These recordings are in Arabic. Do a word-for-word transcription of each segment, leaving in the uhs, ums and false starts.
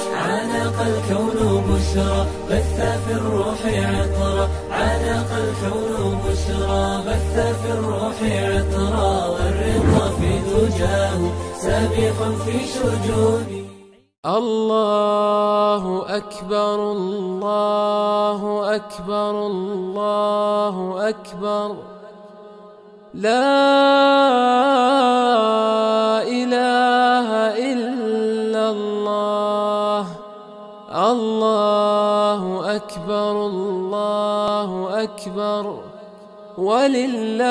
عانق الكون بشرى بث في الروح عطرا، عانق الكون بشرى بث في الروح عطرا، والرضا في دجاه سابق في شجونه. الله أكبر الله أكبر الله أكبر، لا إله إلا الله. الله أكبر الله أكبر ولله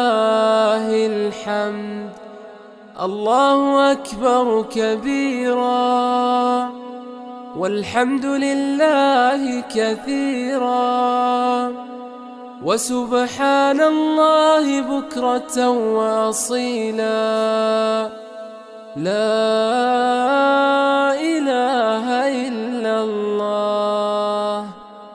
الحمد. الله أكبر كبيرا والحمد لله كثيرا، وسبحان الله بكرة وأصيلا، لا إله إلا الله.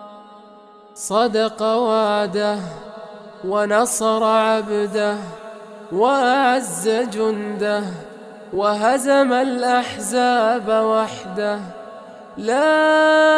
صدق وعده ونصر عبده وأعز جنده، وهزم الأحزاب وحده، لا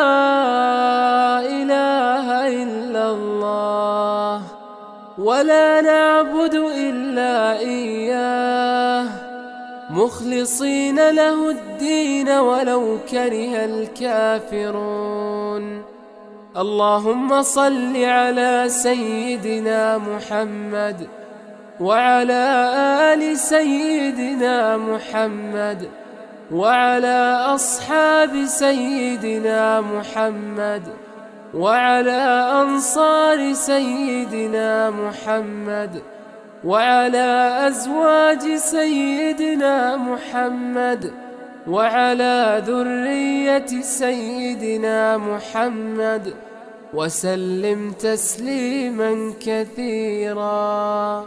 إله إلا الله. ولا نعبد إلا إياه مخلصين له الدين ولو كره الكافرون. اللهم صل على سيدنا محمد وعلى آل سيدنا محمد وعلى أصحاب سيدنا محمد وعلى أنصار سيدنا محمد وعلى أزواج سيدنا محمد وعلى ذرية سيدنا محمد، وسلم تسليما كثيرا.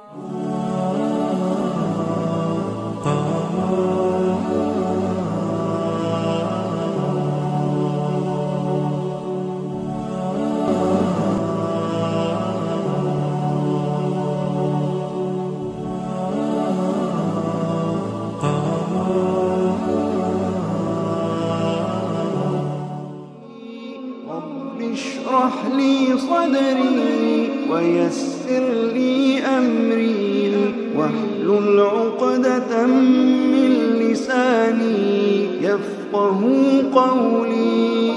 اشرح لي صدري ويسر لي أمري، واحلل عقدة من لساني يفقه قولي.